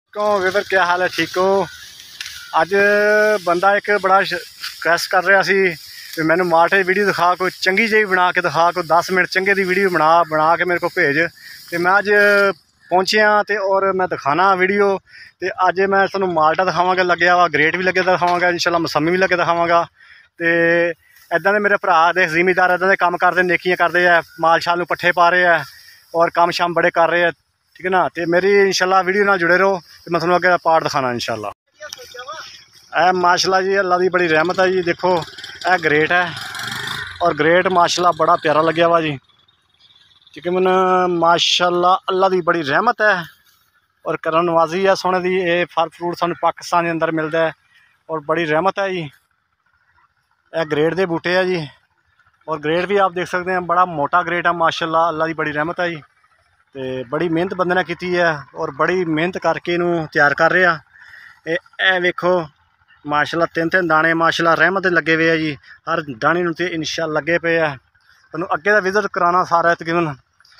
कौन वीवर क्या हाल है, ठीक हो? अज बंदा एक बड़ा रिक्वेस्ट कर रहा सी मैंने माल्टे वीडियो दिखा, कोई चंगी जी बना के दिखा, कोई 10 मिनट चंगे दी वीडियो बना के मेरे को भेज। तो मैं अज पहुँचे हाँ तो और मैं दिखाना वीडियो। तो अज मैं तुहानू माल्टा दिखावांगा लग्या वा, ग्रेट भी लगे दिखावांगा, इंशाल्लाह मौसमी भी लगे दिखावांगा। तो इदा के मेरे भरा दे जिमीदार इदा के काम करते, नेकियां करते हैं, माल शाल पट्ठे पा रहे हैं और काम शाम बड़े कर रहे हैं, ठीक है ना। तो मेरी इंशाल्लाह वीडियो नाल जुड़े रहो, तो मैं तुहानू अगे पार्ट दिखाना इंशाल्लाह। ए माशाल्लाह जी, अल्लाह की बड़ी रहमत है जी। देखो यह ग्रेट है और ग्रेट माशाल्लाह बड़ा प्यारा लग्या वा जी, ठीक है। मैंने माशाल्लाह अल्लाह की बड़ी रहमत है और करन नवाजी है सोने दी। ये फल फ्रूट सानू पाकिस्तान के अंदर मिलता है और बड़ी रहमत है जी। यह ग्रेट के बूटे है जी, और ग्रेट भी आप देख सकते हैं, बड़ा मोटा ग्रेट है माशाल्लाह, अल्लाह की बड़ी रहमत है जी। तो बड़ी मेहनत बंदे ने की है और बड़ी मेहनत करके इनू तैयार कर रहे हैं। ए वेखो माशाल्लाह 3-3 दाने माशाल्लाह रहमत लगे हुए है जी, हर दाने नूं ते इंशाल्लाह लगे पे है। तुहानू अगे का विजिट कराना सारा तकरीबन।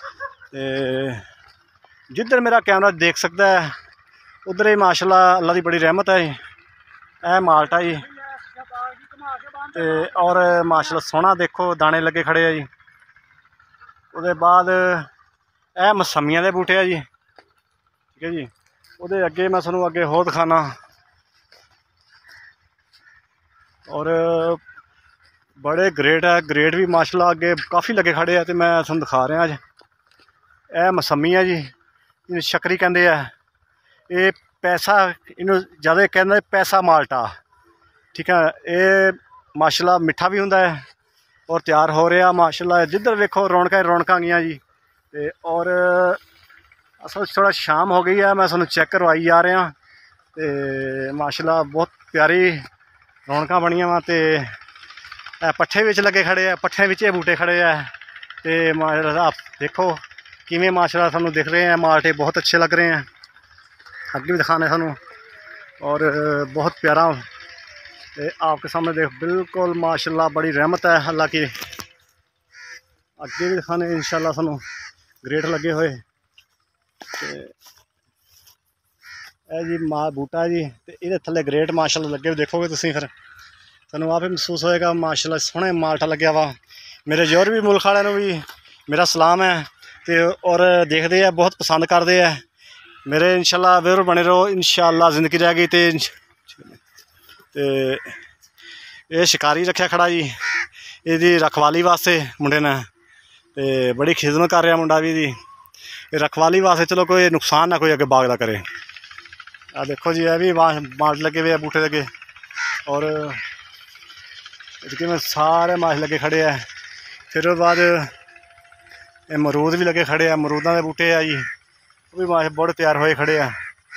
जिधर मेरा कैमरा देख सकता है उधर ही माशाल्लाह अल्लाह की बड़ी रहमत है। यह माल्टा जी, तो और माशाल्लाह सोहना देखो दाने लगे खड़े है जी। उसके बाद यह मौसमियां के बूटे है जी, ठीक है जी। वो अगे मैं तुहानू अगे होर दिखाना और बड़े ग्रेट है, ग्रेट भी माशाल्लाह अगे काफ़ी लगे खड़े हैं। तो मैं तुहानू दिखा रहा अज यह मौसमी है जी, इन शकरी कहते हैं। ये पैसा इनू ज़्यादा कहते पैसा माल्टा, ठीक है। ये माशाल्लाह मिठा भी होंदा है और तैयार हो रहा माशाल्लाह। जिधर वेखो रौनक गई जी। तो और असल थोड़ा शाम हो गई है, मैं तुहानू चेक करवाई जा रहा। तो माशाल्लाह बहुत प्यारी रौनक बनिया वा। तो पट्ठे विच लगे खड़े है, पट्ठे विच बूटे खड़े है। तो माशाल्लाह आप देखो किवें माशाल्लाह सानू दिख रहे हैं, माल्टे बहुत अच्छे लग रहे हैं। अगे भी दिखाने सानू और बहुत प्यारा। आपके सामने देख बिल्कुल माशाल्लाह बड़ी रहमत है अल्लाह की। अगे भी दिखाने इंशाल्लाह सानू ग्रेट लगे हुए। जी बूटा जी, तो ये थले ग्रेट माशाल्लाह लगे देखोगे तुसीं, फिर तुहानू आप ही महसूस होएगा माशाल्लाह सोहने माल्टा लग्या वा। मेरे जोर भी मुल्क वालों भी मेरा सलाम है। तो और देखते हैं, बहुत पसंद करते हैं मेरे। इंशाल्लाह व्यूअर बने रहो, इंशाल्लाह जिंदगी रहेगी। तो ये शिकारी रखा खड़ा जी, ये रखवाली वास्ते मुंडे ने। तो बड़ी खिदमत कर रहा मुंडा भी जी, रखवाली वास्ते। चलो कोई नुकसान ना कोई अगे बाग दा करे। आ देखो जी, यह भी माल लगे हुए बूटे लगे और में सारे माश लगे खड़े है। फिर उसके बाद अमरूद भी लगे खड़े हैं, अमरूदा के बूटे है जी, वो भी माश बड़े तैयार होए खड़े हैं।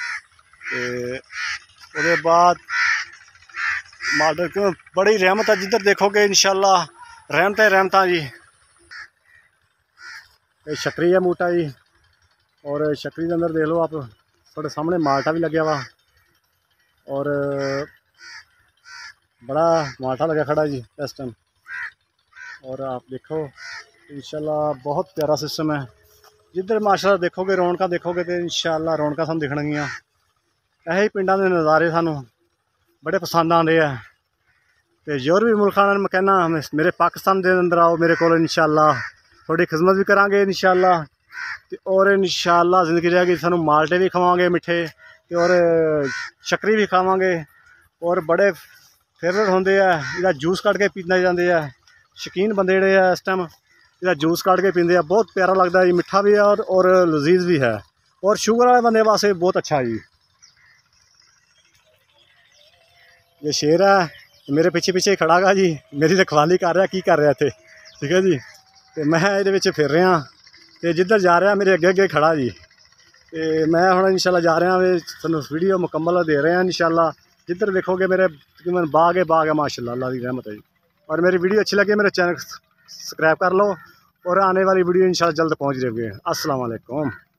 तो उसके बाद माल्टे क्यों बड़ी रहमत है, जिधर देखोगे इंशाल्लाह रहमत जी। ये शकरी है बूटा जी, और शकरी के अंदर देख लो आप, थोड़े सामने माल्टा भी लगे वा और बड़ा माल्टा लगा खड़ा जी इस टाइम। और आप देखो इंशाल्लाह बहुत प्यारा सिस्टम है। जिधर माशाल्लाह देखोगे रौनक देखोगे तो इंशाल्लाह रौनक सानू दिखणगियां। यही पिंडां दे नज़ारे सानू बड़े पसंद आते हैं। तो जोर भी मुल्क मैं कहना मेरे पाकिस्तान के अंदर आओ मेरे को, इंशाल्लाह थोड़ी खिदमत भी करांगे इंशाल्लाह। तो और इंशाल्लाह जिंदगी रहेगी, सानू माल्टे भी खवांगे मिठे, और शकरी भी खावांगे। और बड़े फेवरेट होंगे है, इहदा जूस कट के पीते जाते हैं। शौकीन बंदे जिहड़े है इस टाइम इहदा जूस कट के पीते हैं, बहुत प्यारा लगता है जी, मिठा भी है और लजीज भी है, और शुगर वाले बंदे वास्ते बहुत अच्छा है जी। ये शेर है मेरे पीछे पीछे खड़ा गा जी, मेरी रखवाली कर रहा, की कर रहा इत्थे, ठीक है जी। तो मैं ये फिर रहा, तो जिधर जा रहा मेरे अगे अगे खड़ा जी। तो मैं हम इंशाल्लाह जा रहा तुहानू वीडियो मुकम्मल दे रहे हैं इंशाल्लाह। जिधर देखोगे मेरे तकरीबन बाग है माशाल्लाह, अल्लाह की रहमत है जी। और मेरी वीडियो अच्छी लगी मेरे चैनल सब्सक्राइब कर लो, और आने वाली वीडियो इंशाल्लाह जल्द पहुँच जाएगी। अस्सलाम वालेकुम।